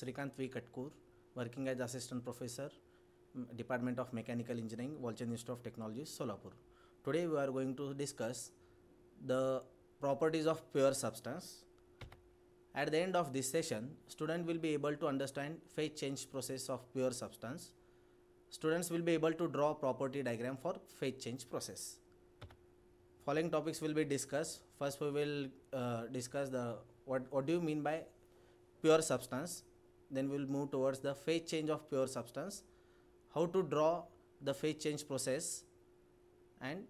Srikant V. Katkur, working as Assistant Professor, Department of Mechanical Engineering, Walchand Institute of Technology, Solapur. Today we are going to discuss the properties of pure substance. At the end of this session, student will be able to understand phase change process of pure substance. Students will be able to draw property diagram for phase change process. Following topics will be discussed. First we will discuss the what do you mean by pure substance. Then we will move towards the phase change of pure substance, how to draw the phase change process, and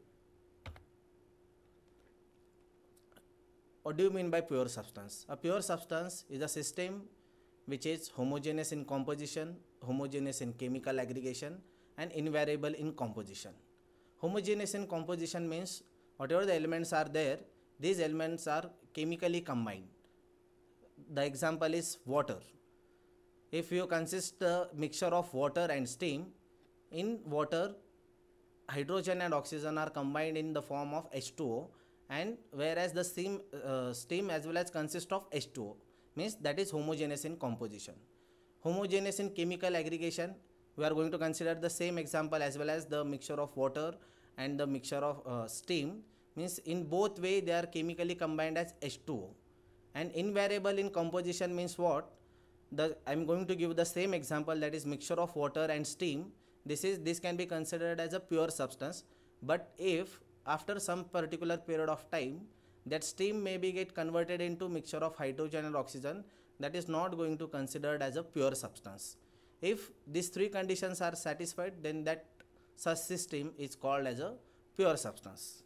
what do you mean by pure substance. A pure substance is a system which is homogeneous in composition, homogeneous in chemical aggregation, and invariable in composition. Homogeneous in composition means whatever the elements are there, these elements are chemically combined. The example is water. If you consist a mixture of water and steam, in water hydrogen and oxygen are combined in the form of H2O, and whereas the steam as well as consist of H2O, means that is homogeneous in composition. Homogeneous in chemical aggregation, we are going to consider the same example as well as the mixture of water and the mixture of steam, means in both way they are chemically combined as H2O. And invariable in composition means what? I am going to give the same example, that is mixture of water and steam. This can be considered as a pure substance, but if after some particular period of time that steam may be get converted into mixture of hydrogen and oxygen, that is not going to considered as a pure substance. If these three conditions are satisfied, then that such system is called as a pure substance.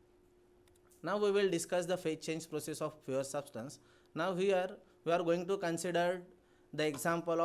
Now we will discuss the phase change process of pure substance. Now here we are going to consider the example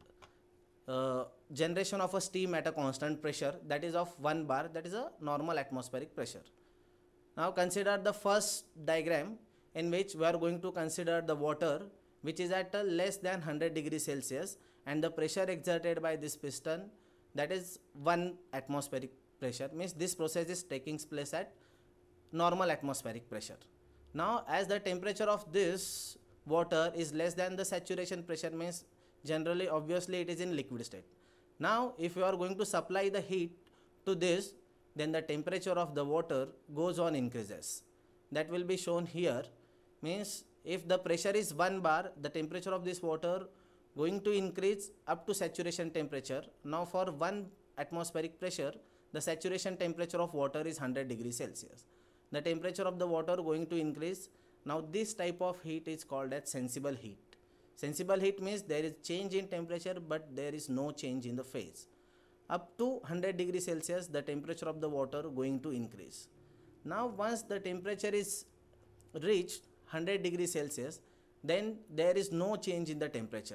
of generation of a steam at a constant pressure, that is of 1 bar, that is a normal atmospheric pressure. Now consider the first diagram in which we are going to consider the water which is at a less than 100 degrees Celsius, and the pressure exerted by this piston, that is 1 atmospheric pressure, means this process is taking place at normal atmospheric pressure. Now as the temperature of this water is less than the saturation pressure, means generally obviously it is in liquid state. Now if you are going to supply the heat to this, then the temperature of the water goes on increases. That will be shown here, means if the pressure is 1 bar, the temperature of this water going to increase up to saturation temperature. Now for 1 atmospheric pressure, the saturation temperature of water is 100 degrees Celsius. The temperature of the water going to increase. Now this type of heat is called as sensible heat. Sensible heat means there is change in temperature but there is no change in the phase. Up to 100 degrees Celsius, the temperature of the water going to increase. Now once the temperature is reached 100 degrees Celsius, then there is no change in the temperature.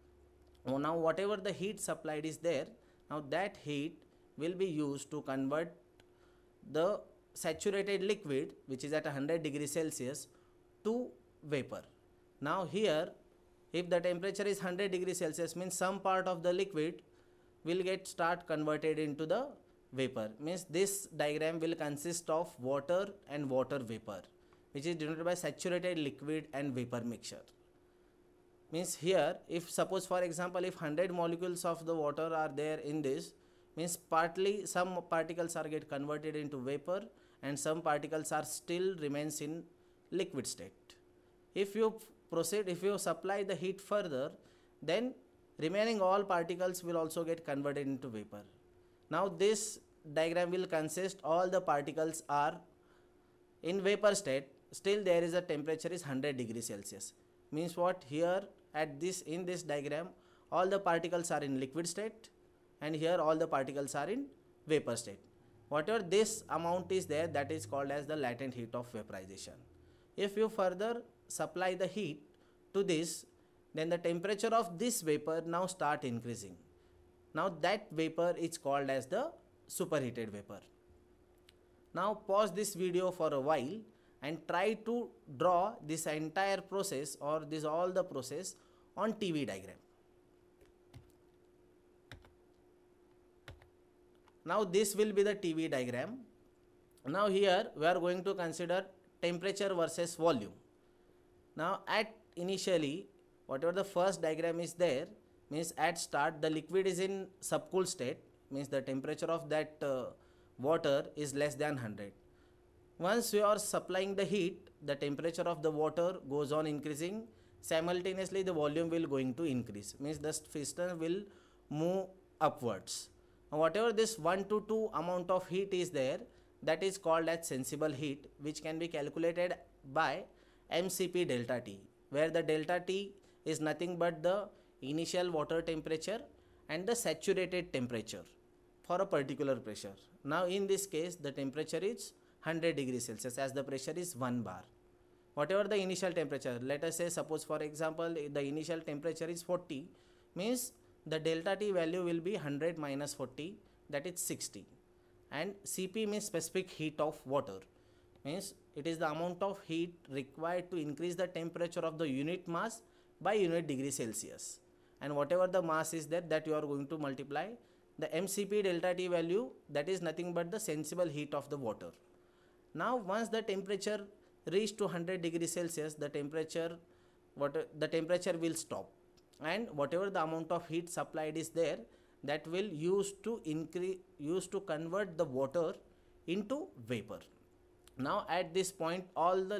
Now whatever the heat supplied is there, now that heat will be used to convert the saturated liquid which is at 100 degrees Celsius to vapor. Now here if the temperature is 100 degrees Celsius, means some part of the liquid will start converted into the vapor, means this diagram will consist of water and water vapor, which is denoted by saturated liquid and vapor mixture. Means here if suppose for example if 100 molecules of the water are there in this, means partly some particles are get converted into vapor and some particles are still remains in liquid state. If you proceed, if you supply the heat further, then remaining all particles will also get converted into vapor. Now this diagram will consist all the particles are in vapor state, still there is a temperature is 100 degrees Celsius. Means what, here at this in this diagram all the particles are in liquid state and here all the particles are in vapor state. Whatever this amount is there, that is called as the latent heat of vaporization. If you further supply the heat to this, then the temperature of this vapor now start increasing. Now that vapor is called as the superheated vapor. Now pause this video for a while and try to draw this entire process or this all the process on TV diagram. Now this will be the TV diagram. Now here we are going to consider temperature versus volume. Now at initially whatever the first diagram is there, means at start the liquid is in subcooled state, means the temperature of that water is less than 100. Once you are supplying the heat, the temperature of the water goes on increasing, simultaneously the volume will going to increase, means the piston will move upwards. Now whatever this 1 to 2 amount of heat is there, that is called as sensible heat, which can be calculated by mCp delta T, where the delta T is nothing but the initial water temperature and the saturated temperature for a particular pressure. Now in this case the temperature is 100 degrees Celsius as the pressure is 1 bar. Whatever the initial temperature, let us say suppose for example the initial temperature is 40, means the delta T value will be 100 minus 40, that is 60. And Cp means specific heat of water, means it is the amount of heat required to increase the temperature of the unit mass by unit degree Celsius. And whatever the mass is there, that you are going to multiply the mCp delta T value, that is nothing but the sensible heat of the water. Now once the temperature reach to 100 degrees Celsius, the temperature will stop, and whatever the amount of heat supplied is there, that will use to convert the water into vapor. Now at this point all the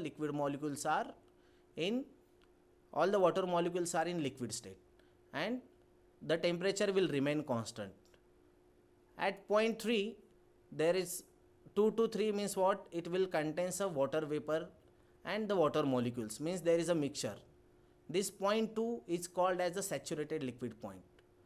water molecules are in liquid state, and the temperature will remain constant. At point 3 there is 2 to 3, means what, it will contains a water vapor and the water molecules, means there is a mixture. This point 2 is called as the saturated liquid point.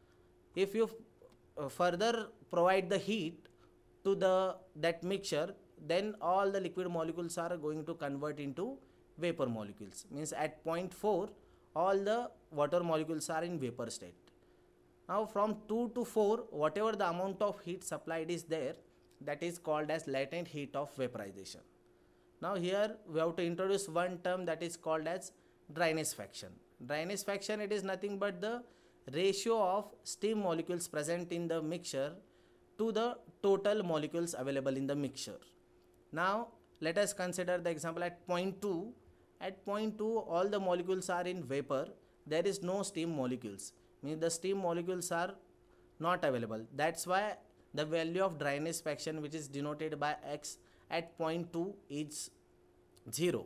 If you further provide the heat to that mixture, then all the liquid molecules are going to convert into vapor molecules, means at point 4 all the water molecules are in vapor state. Now from 2 to 4, whatever the amount of heat supplied is there, that is called as latent heat of vaporization. Now here we have to introduce one term, that is called as dryness fraction. Dryness fraction, it is nothing but the ratio of steam molecules present in the mixture to the total molecules available in the mixture. Now let us consider the example at point 2. At point 2 all the molecules are in vapor, there is no steam molecules, means the steam molecules are not available. That's why the value of dryness fraction, which is denoted by X at point 2, is 0.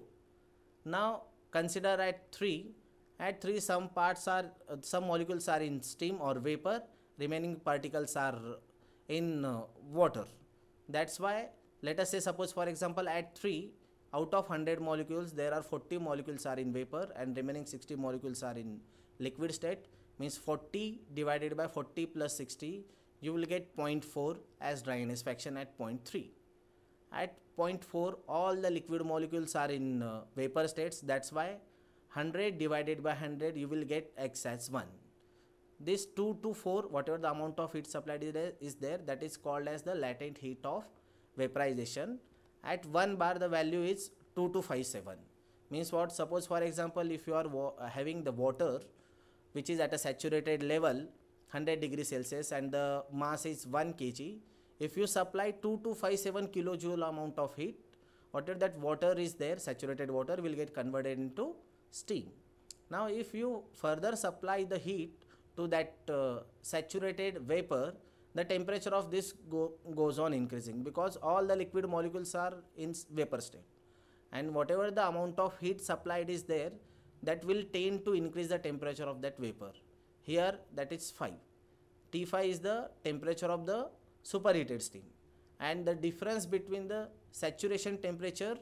Now consider at 3. At 3 some molecules are in steam or vapor, remaining particles are in water. That's why let us say suppose for example at 3 out of 100 molecules there are 40 molecules are in vapor and remaining 60 molecules are in liquid state, means 40 divided by 40 plus 60, you will get 0.4 as dryness fraction at point 3. At point 4 all the liquid molecules are in vapor states, that's why 100 divided by 100 you will get X as 1. This 2 to 4, whatever the amount of heat supplied is there, that is called as the latent heat of vaporization. At 1 bar the value is 2257, means what, suppose for example if you are having the water which is at a saturated level 100 degrees Celsius and the mass is 1 kg, if you supply 2257 kilojoule amount of heat, whatever that water is there, saturated water, will get converted into steam. Now if you further supply the heat to that saturated vapor, the temperature of this goes on increasing, because all the liquid molecules are in vapor state, and whatever the amount of heat supplied is there, that will tend to increase the temperature of that vapor. Here that is 5. T5 is the temperature of the superheated steam, and the difference between the saturation temperature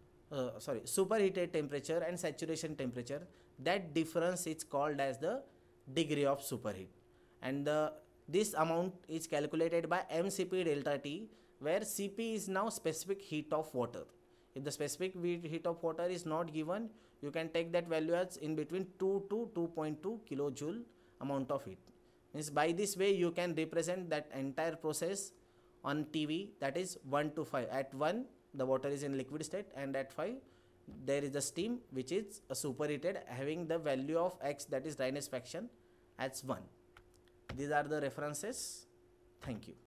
superheated temperature and saturation temperature, that difference is called as the degree of superheat, and this amount is calculated by mCp delta T, where Cp is now specific heat of water. If the specific heat of water is not given, you can take that value as in between 2 to 2.2 kilojoule amount of heat. Means by this way you can represent that entire process on TV, that is 1 to 5. At 1 the water is in liquid state, and at 5 there is the steam which is superheated, having the value of X, that is dryness fraction, as 1. These are the references. Thank you.